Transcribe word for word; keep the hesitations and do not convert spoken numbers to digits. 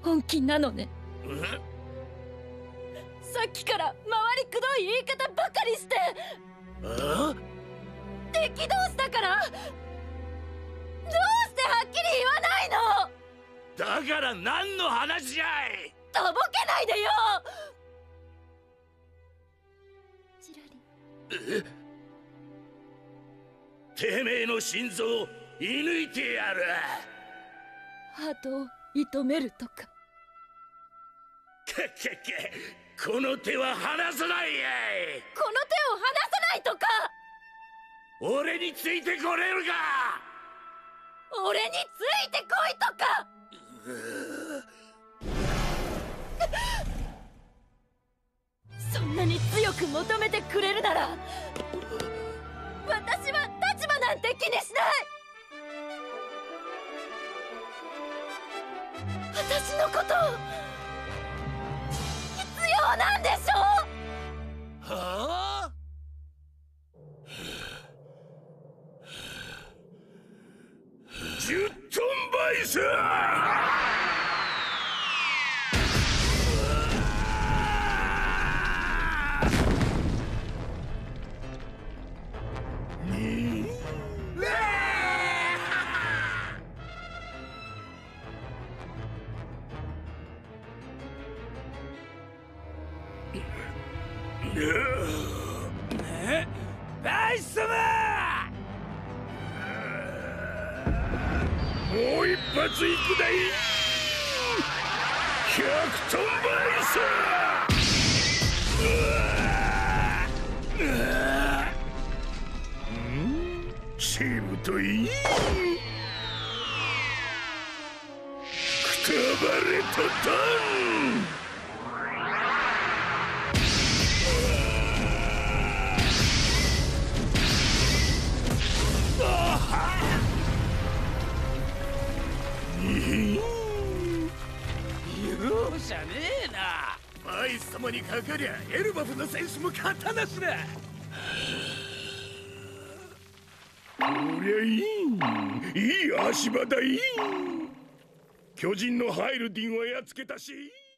本気なのね。さっきから回りくどい言い方ばかりして。 あ？ 敵同士だからどうしてはっきり言わないの。 だから何の話じゃい。 とぼけないでよ。ジラリン。 てめえの心臓を射抜いてやる。 ハートを射止めるとか。 けっけっけ、この手は離さないやい。 この手を離さないとか。 俺についてこれるか。 俺についてこいとか。そんなに強く求めてくれるなら私は立場なんて気にしない。私のこと必要なんでしょ。 はあ？ジュットンバイス。バイス様！もう一発いくだい。ひゃくトンバイス。チームといい。くたばれとたん。容赦ねえな。バイス様にかかりゃエルバフの選手も肩なしだ。こりゃいい、いい足場だい。巨人のハイルディンはやっつけたし。